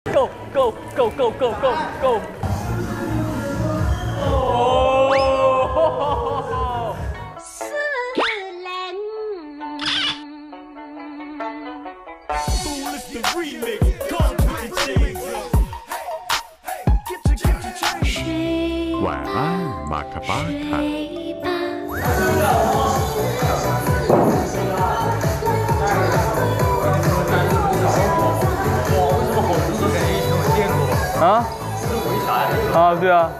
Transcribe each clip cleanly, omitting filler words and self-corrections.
Go go go go go go go！ 哦！ 思念。 晚安，马克巴卡。 啊？啊，对啊。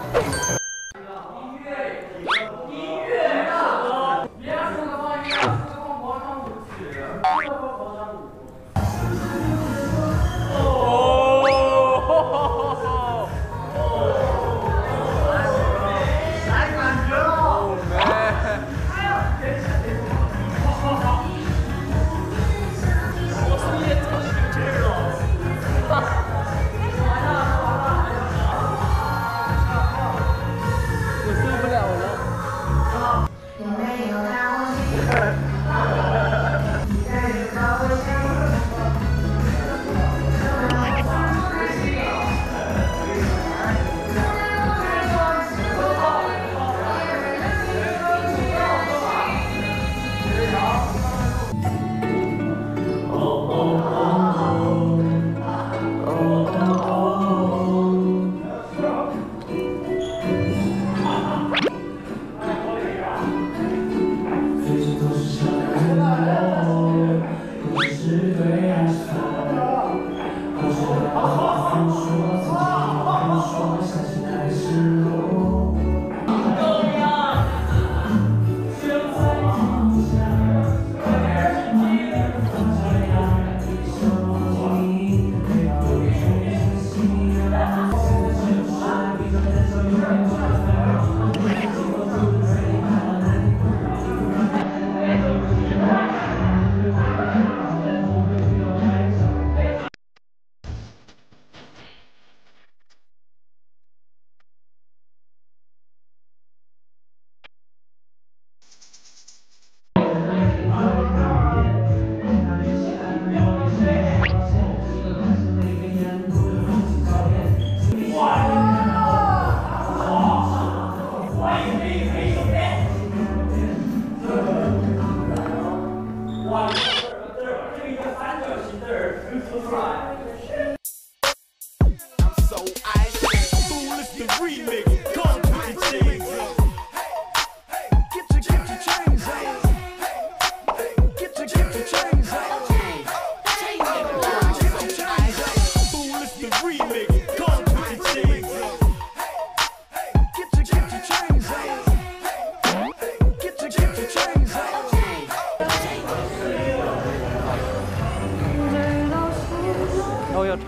都要唱。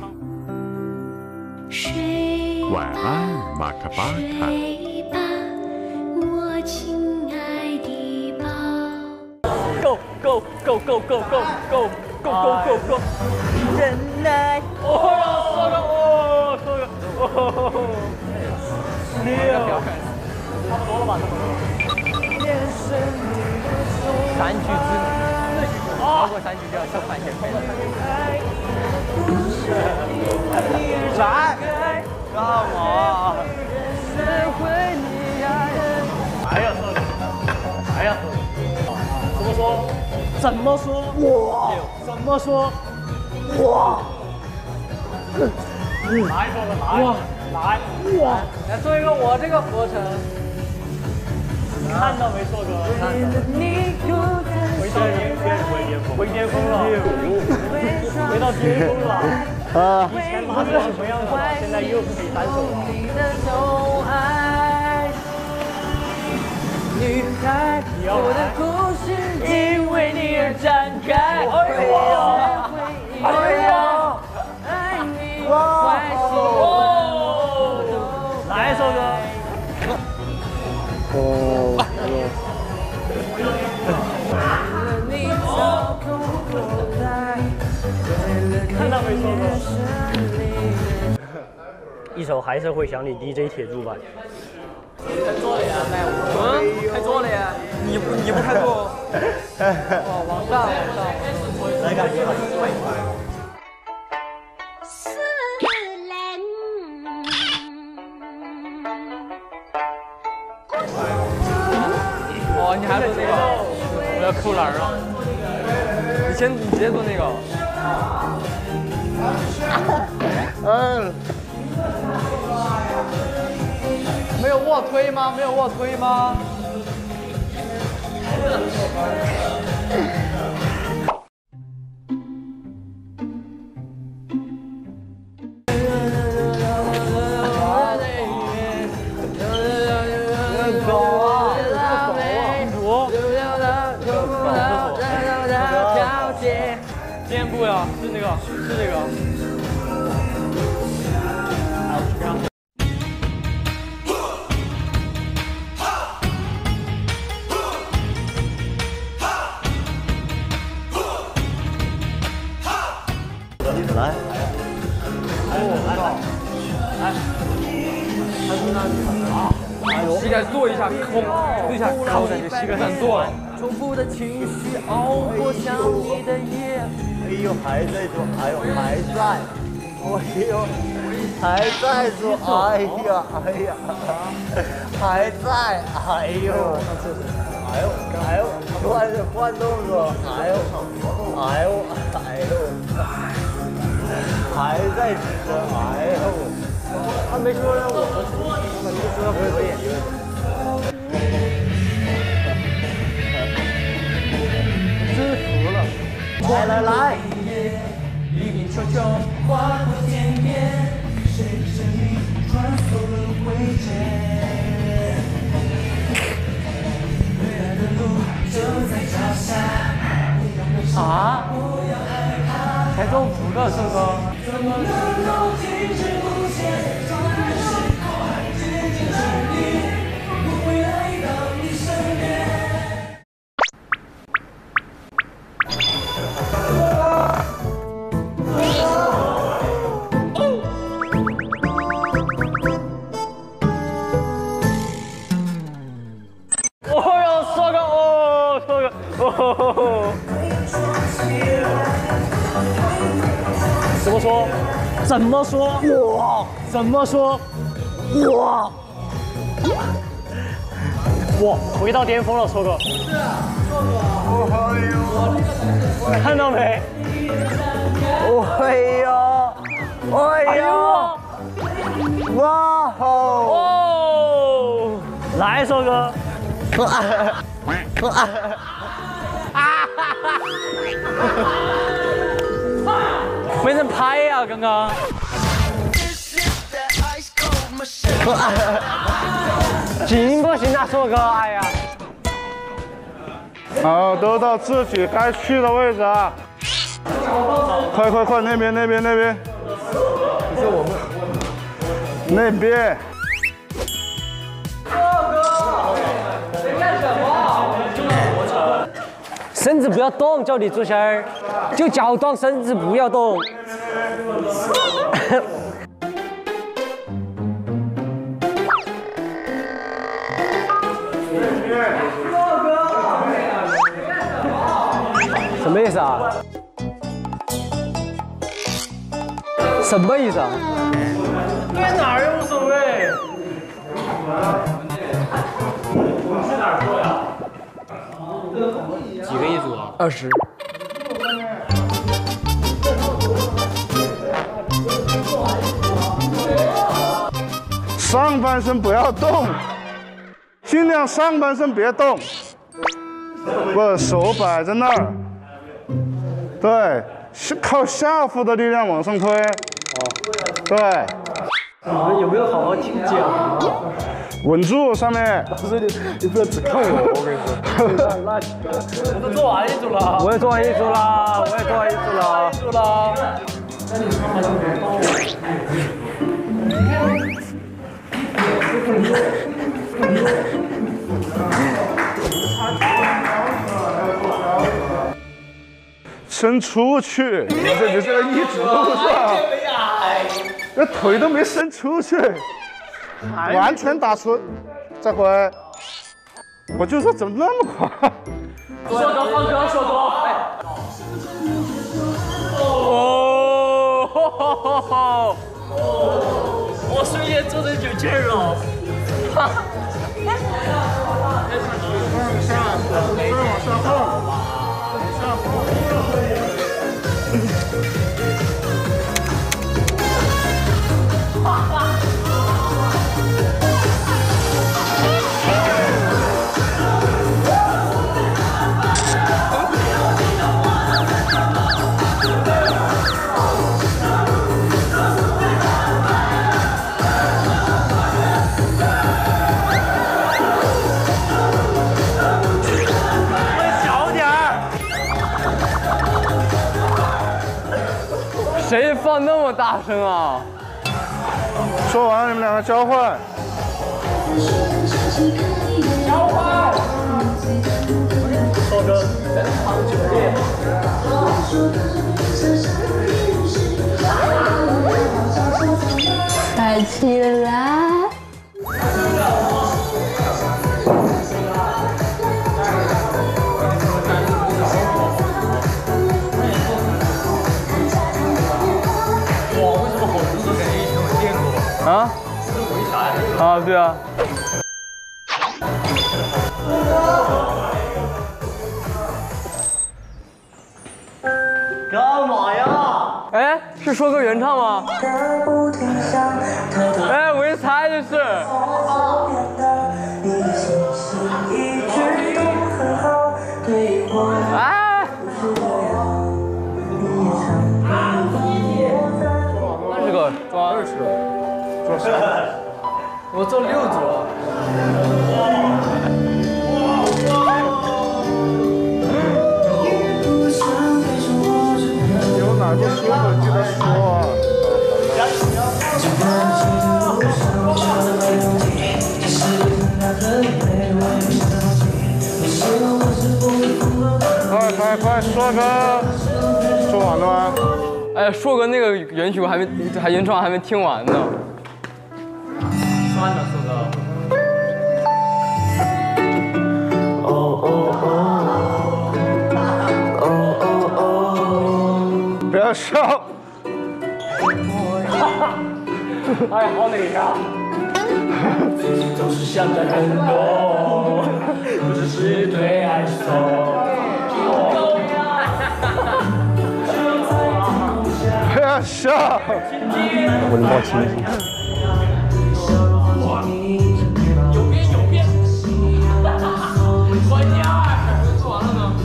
晚安，马克巴卡。 我亲爱的宝。 Go go go go go go go go go go go！ 忍耐。哦，说个哦，六，差不多了吧？ 3句之超过3句就要收饭钱费了。来，让我。 还要说，还要怎么说？怎么说？哇！怎么说？哇！来，说个来！来！哇！ 来做一个我这个合成。 看到没，硕哥？回巅峰了，回到巅峰了。啊！以前拉是什么样的，现在又可以单手了。 女孩，我的故事因为你而展开。哎呀！爱你，坏心我都来，硕哥。看到没，硕哥？一首还是会想你 DJ 铁柱版。 开做了呀，开做了呀，你不开做？哦，往上， 来感觉吧。 思你还做那个？我要扣篮了。你直接做那个。 嗯。 没有卧推吗？没有卧推吗？今天不了，是那个，是这个。 来。 膝盖跺一下，跺一下，靠在你膝盖上跺。 重复的情绪熬过想你的夜。哎呦，还在做，哎呦，还在，哎呦，还在做，哎呀，哎呀，还在，哎呦，哎呦，换动作，哎呦，哎呦，哎呦，还在支撑，哎呦，他没说让我们说可以。知足了，来！啊？才中5个，胜哥。怎么说？哇！怎么说？哇！哇！回到巅峰了，硕哥。看到没？哎呀！哎呀！哇哦！来，硕哥。没人拍呀，刚刚。行不行啊，硕哥？哎呀！ 好，都到自己该去的位置啊！快，那边。是我们那边。 硕哥，你干什么？身子不要动，叫你做仙儿，就脚动，身子不要动。什么意思啊？什么意思啊？对哪儿无所谓。你去哪儿做呀？ 几个一组啊 ？20。 上半身不要动，尽量上半身别动，不，手摆在那儿，对，是靠下腹的力量往上推，对。 你们有没有好好听讲？ 稳住上面。 老师，你不要只看我，我跟你说。我都做完一组了。我也做完一组了。 伸出去，你这一直都是，这腿都没伸出去，完全打出，再回。我就说怎么那么快？ 硕哥放歌，硕哥。哦，我瞬间做的有劲儿了。 往下碰，往下谁放那么大声啊？ 说完，你们两个交换。 快起来！ 啊？啊，对啊。 干嘛呀？ 哎，是说歌原唱吗？哎，我一猜就是。哎。那是个抓20。我做6组。 有哪个说的记得说。快，硕哥，说完了吗？ 哎，硕哥那个原曲我原创还没听完呢。算了，硕哥。 不要笑。 哎，好累呀！最近总是想的很多，不只是对爱错。 不要笑。 我能帮我亲一亲？有变！关键2做完了呢。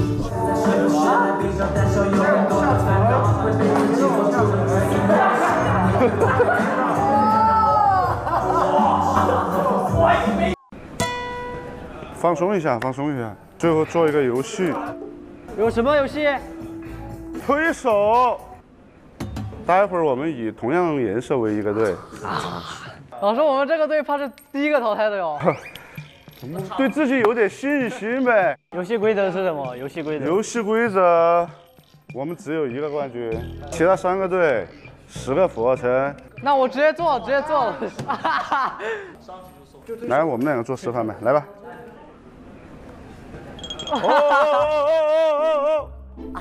放松一下，放松一下。最后做一个游戏。 有什么游戏？ 推手。待会儿我们以同样颜色为一个队。 老师，我们这个队怕是第一个淘汰的哟。 对自己有点信心呗。 游戏规则是什么？游戏规则。 游戏规则，我们只有1个冠军，其他3个队10个俯卧撑。 那我直接做，直接做。 来，我们2个做示范呗，来吧。哦！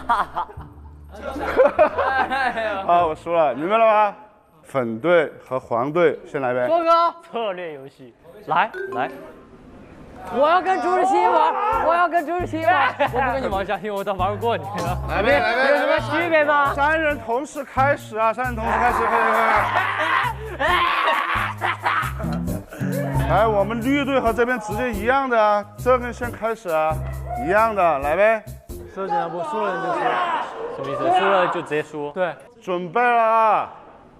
啊，我输了，明白了吗？粉队和黄队先来呗。 硕哥， 策略游戏，来， 我要跟朱志新玩，我要跟朱志新玩。我不跟你玩下去，我都玩不过你了。 来呗， 有什么区别吗 ？3人同时开始啊！3人同时开始，来，我们绿队和这边直接一样的啊，这边先开始啊，一样的，来呗。 射箭不输了你就输，什么意思？输了就直接输？ 对， 准备了啊！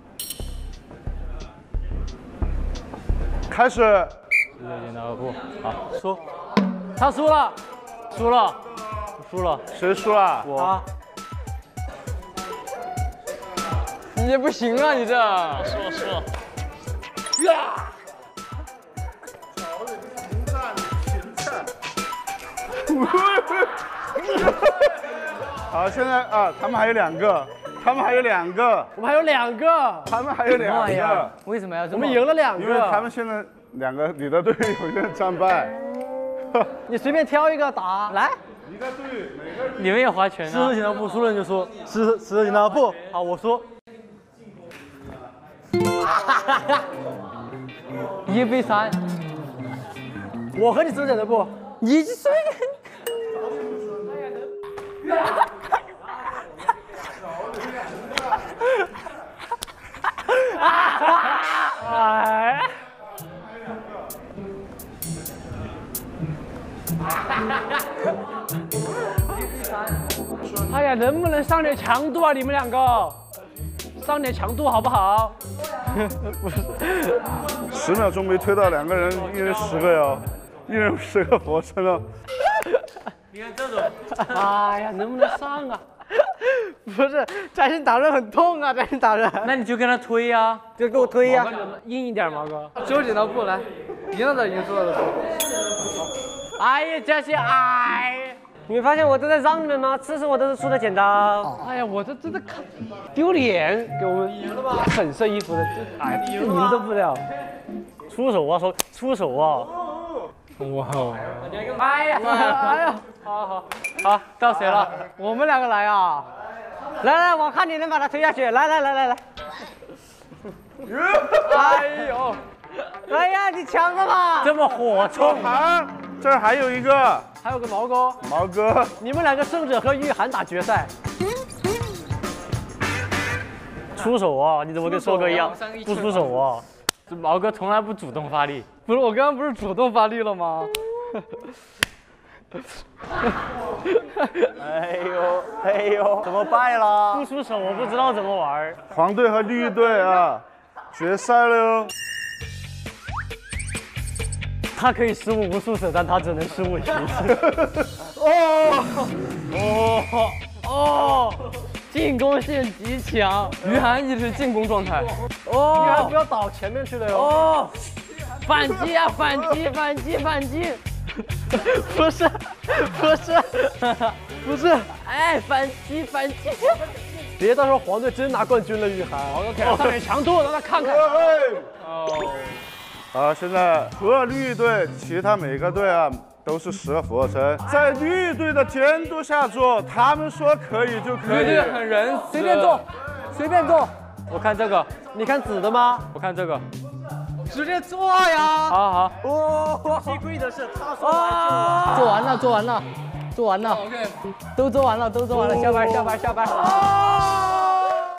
开始。 射箭拿个布，好，输，他输了，输了。 谁输了？ 我。 你也不行啊，你这。 输了。 好，现在啊，他们还有2个， 我们还有2个。 他们还有2个。 为什么要这么？ 我们赢了2个。 因为他们现在2个，你的队友现在战败。 你随便挑一个打，来。 一个队每个。 你们也划拳啊？石头剪刀布，输了你就输。石头剪刀布，好，我输。 1比3。 我和你石头剪刀布， 你随便。 哎。哎呀，能不能上点强度啊？你们两个，上点强度好不好 ？10秒钟没推到2个人，一人10个哟，一人10个俯卧撑哦。 你看这种，哎呀，能不能上啊？不是，摘星打人很痛啊，摘星打人。那你就跟他推呀，就给我推呀，硬一点，毛哥。 揪剪刀布来，赢了的赢，输了的输。 哎呀，摘星，哎。 你们发现我都在让你们吗？次次我都是输的剪刀。 哎呀，我这真的看丢脸，给我们粉色衣服的，这哎，赢都不了。出手啊，说出手啊！哇！哎呀，哎呀，好，到谁了？我们2个来啊！ 来，我看你能把他推下去。来。 哎呦！ 哎呀，你抢了吧？ 这么火冲！ 这儿还有一个。 还有个毛哥，你们2个胜者和玉涵打决赛。出手啊！你怎么跟硕哥一样不出手啊？这毛哥从来不主动发力。不是，我刚刚不是主动发力了吗？ 哎呦，怎么败了？ 不出手我不知道怎么玩。 黄队和绿队啊，决赛了哟。 他可以失误无数次，但他只能失误1次。哦，进攻性极强，于涵一直进攻状态。于涵不要倒前面去了哟。反击啊，反击！不是，哎，反击！别到时候黄队真拿冠军了，于涵。黄哥上点强度，让他看看。 好，现在除了绿队，其他每个队啊都是10个俯卧撑，在绿队的监督下做，他们说可以就可以。 绿队很仁慈，随便做。我看这个，你看紫的吗？我看这个，直接做呀！好。 最贵的是他说完就完。做完了。OK， 都做完了，下班。